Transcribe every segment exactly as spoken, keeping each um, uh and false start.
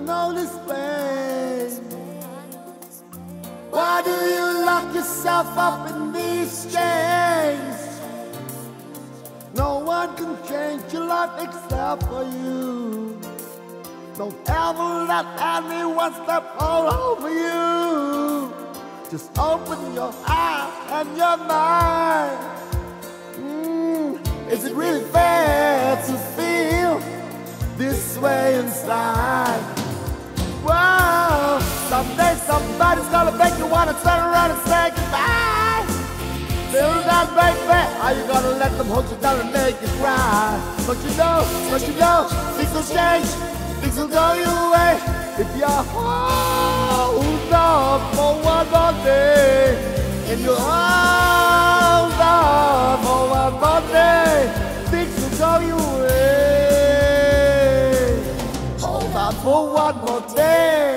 know this place. Why do you lock yourself up in these chains? No one can change your life except for you. Don't ever let anyone step all over you. Just open your eyes and your mind. Mm, is it really fair to feel this way inside? Whoa, someday somebody's gonna make you wanna turn around and say goodbye. Feel that, baby? Are you gonna let them hold you down and make you cry? But you know, but you know, things will change, things will go your way. If you're hold on for one more day, and you hold on for one more day, things will go your way. Hold on for one more day.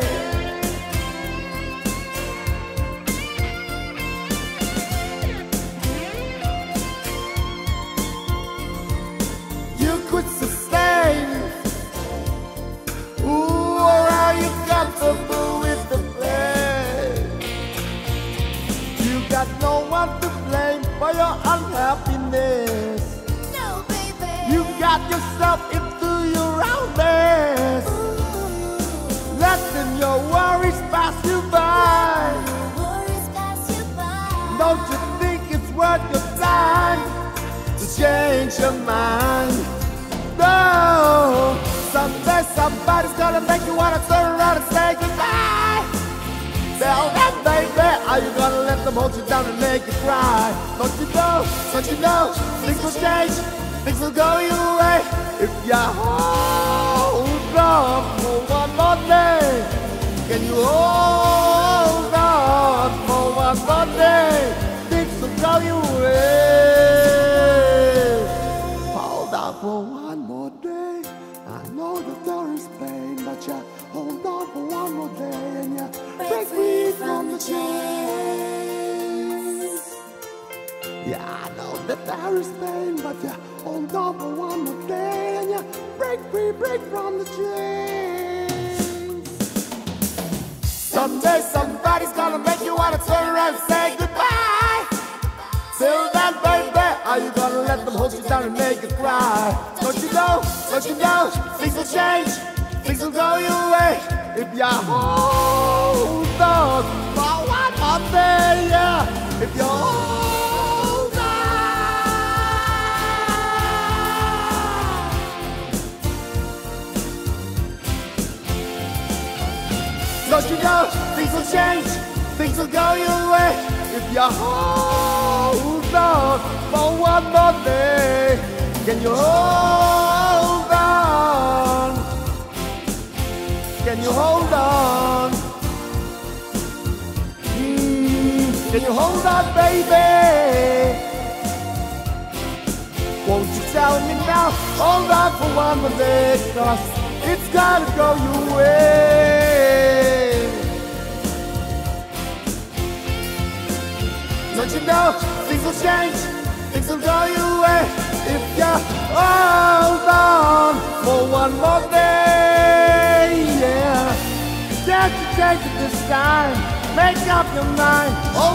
You could sustain. Ooh, or are you comfortable with the pain? You got no one to blame for your unhappiness. No, baby. You got yourself into your own mess. Letting your worries pass you by. Worries pass you by. Don't you think it's worth your time to change your mind? No, someday somebody's gonna make you wanna turn around and say goodbye. Tell them, baby, are you gonna let them hold you down and make you cry? Don't you know, don't you know, things will change, things will go your way. If you hold on for one more day, can you hold on for one more day? Things will go your way. Hold on for one more day. I know that there is pain, but you hold on for one more day and you break free from the chains. Yeah, I know that there is pain, but you hold on for one more day and you break free, break from the chains. Someday somebody's gonna make you wanna turn around and say goodbye. Till then, baby, are you gonna let them hold you down and make you cry? Don't you know, don't you know, things will change, things will go your way. If you hold on for one more day, yeah. If you hold on. Don't you know, things will change, things will go your way. If you hold on for one more day, can you hold on? Can you hold on? Mm, can you hold on, baby? Won't you tell me now? Hold on for one more day, 'cause it's gotta go your way. Don't you know, things will change, things will go your way. If you hold on for one more day, yeah. Can't you take it this time? Make up your mind. Hold